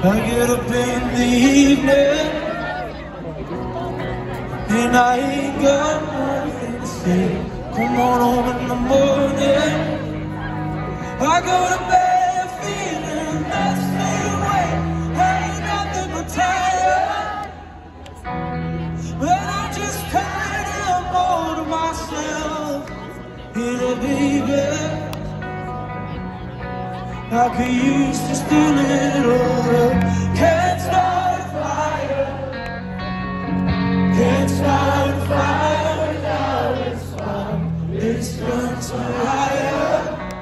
I get up in the evening and I ain't got nothing to say. Come on home in the morning, I go to bed feeling that same way. I ain't nothing but tired, but I just kinda more to myself. Yeah, baby, I could use just a little help. Can't start a fire, can't start a fire without a spark. It's burns so higher,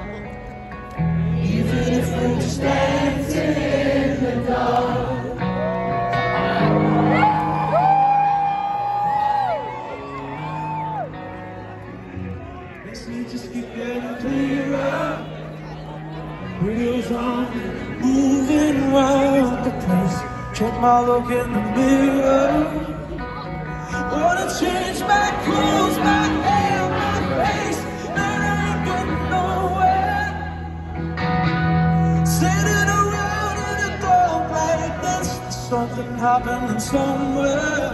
even if we're just dancing in the dark. Makes me just keep getting clearer. Radio's on, moving around the place. Check my look in the mirror. Wanna change my clothes, my hair, my face, but I ain't getting nowhere. Sitting around in a dark like this, there's something happening somewhere.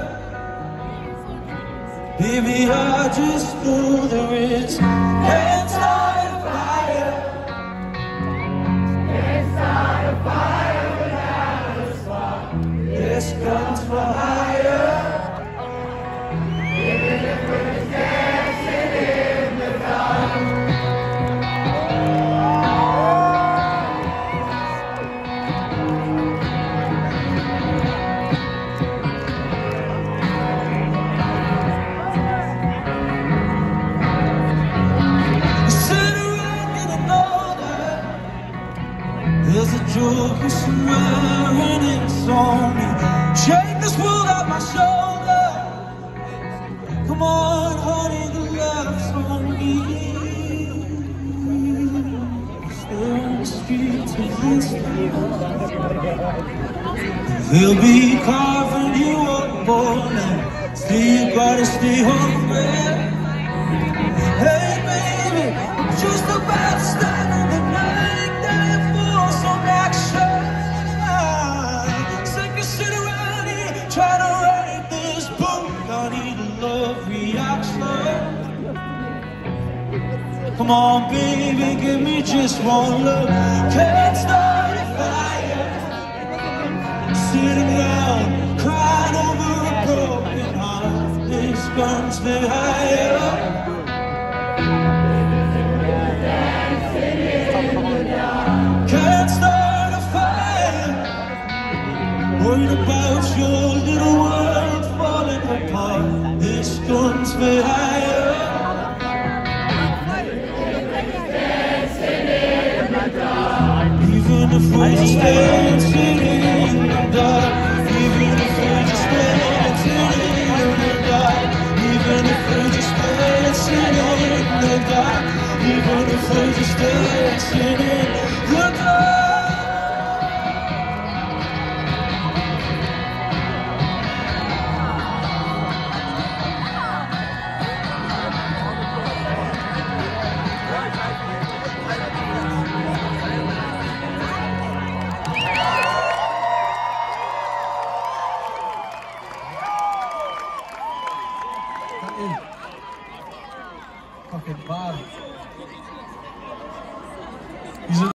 Baby, I just know there is. Can't start a fire, fire without a spark. This guns for higher, even if we're just dancing in the dark. I sit around getting older. There's a joke somewhere and it's on me. Shake this world off my shoulder. Come on, honey, the laughs on me. Stay on the streets of this town. They'll be carving you up for now. Still you gotta stay hungry. Hey baby, I'm just about to stand in the night there for some action. Sick of sitting around here trying to write this book. I need a love reaction. Come on baby, give me just one look. Can't start a fire, sitting around crying over a broken heart. This guns stay higher. Can't start a fire, worried about your little world falling apart. This guns way higher, even if we're just dancing in the dark. Even if we're just dancing in the dark. Even if we're just dancing in the dark. Even if we're just dancing in the dark. Fucking bad.